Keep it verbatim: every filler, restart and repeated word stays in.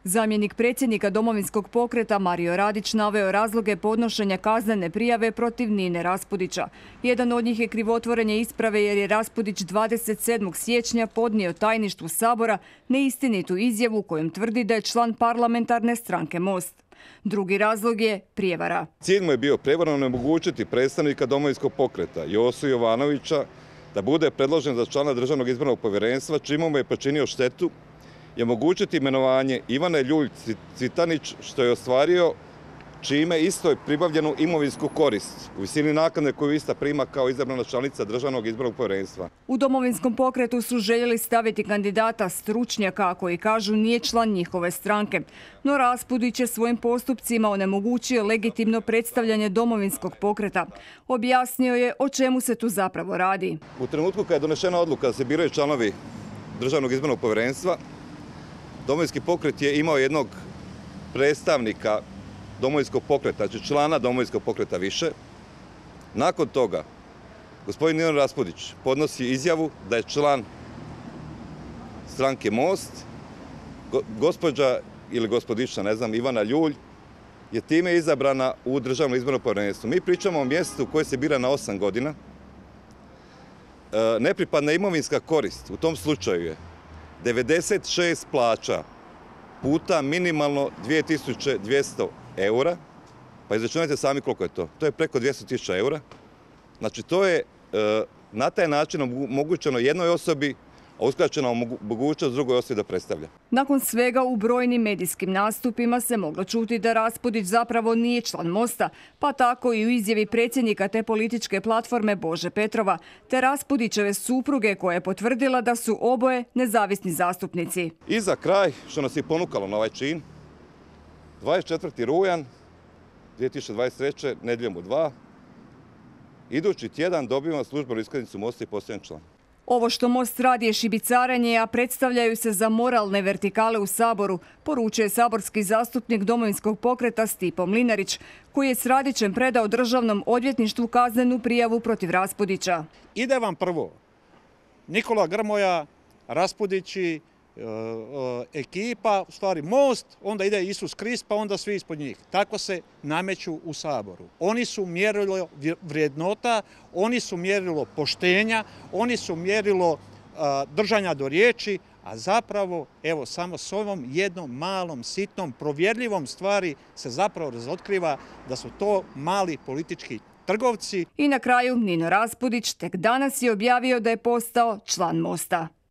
Zamjenik predsjednika Domovinskog pokreta Mario Radić naveo razloge podnošenja kaznene prijave protiv Nine Raspudića. Jedan od njih je krivotvorenje isprave jer je Raspudić dvadeset sedmog siječnja podnio tajništvu Sabora neistinitu izjavu kojom tvrdi da je član parlamentarne stranke Most. Drugi razlog je prijevara. Cilj mu je bio prijevarno onemogućiti predstavnika Domovinskog pokreta Josu Jovanovića da bude predložen za člana Državnog izbornog povjerenstva, čime mu je počinio štetu, i omogućiti imenovanje Ivane Ljulj-Cvitanić, što je ostvario, čime isto je pribavljenu imovinsku korist u visini naknade koju ista prima kao izabrana članica Državnog izbornog povjerenstva. U Domovinskom pokretu su željeli staviti kandidata stručnjaka koji kažu nije član njihove stranke. No Raspudić je svojim postupcima onemogućio legitimno predstavljanje Domovinskog pokreta. Objasnio je o čemu se tu zapravo radi. U trenutku kada je donešena odluka da se biraju članovi Državnog izbornog povjerenstva, Domovinski pokret je imao jednog predstavnika Domovinskog pokreta, znači člana Domovinskog pokreta više. Nakon toga, gospodin Nino Raspudić podnosi izjavu da je član stranke Most. Gospođa ili gospodična, ne znam, Ivana Ljulj je time izabrana u Državno izborno povjerenstvo. Mi pričamo o mjestu koje se bira na osam godina. Nepripadna imovinska korist u tom slučaju je devedeset šest plaća puta minimalno dvije tisuće dvjesto eura, pa izračunajte sami koliko je to. To je preko dvjesto tisuća eura. Znači to je na taj način omogućeno jednoj osobi, a uskraćena mogućnost drugoj osobi da predstavlja. Nakon svega u brojnim medijskim nastupima se moglo čuti da Raspudić zapravo nije član Mosta, pa tako i u izjavi predsjednika te političke platforme Bože Petrova, te Raspudićeve supruge koja je potvrdila da su oboje nezavisni zastupnici. I za kraj, što nas je ponukalo na ovaj čin, dvadeset četvrti rujan dvije tisuće dvadeset treće nedjeljom u dva, idući tjedan dobivamo službenu iskaznicu Mosta i postajem član. Ovo što Most radi je šibicarenje, a predstavljaju se za moralne vertikale u Saboru, poručuje saborski zastupnik Domovinskog pokreta Stipo Mlinarić, koji je s Radićem predao Državnom odvjetništvu kaznenu prijavu protiv Raspudića. Ide vam prvo Nikola Grmoja, Raspudići, ekipa, u stvari Most, onda ide Isus Krist, pa onda svi ispod njih. Tako se nameću u Saboru. Oni su mjerilo vrijednota, oni su mjerilo poštenja, oni su mjerilo držanja do riječi, a zapravo, evo, samo s ovom jednom malom, sitnom, provjerljivom stvari se zapravo razotkriva da su to mali politički trgovci. I na kraju Nino Raspudić tek danas je objavio da je postao član Mosta.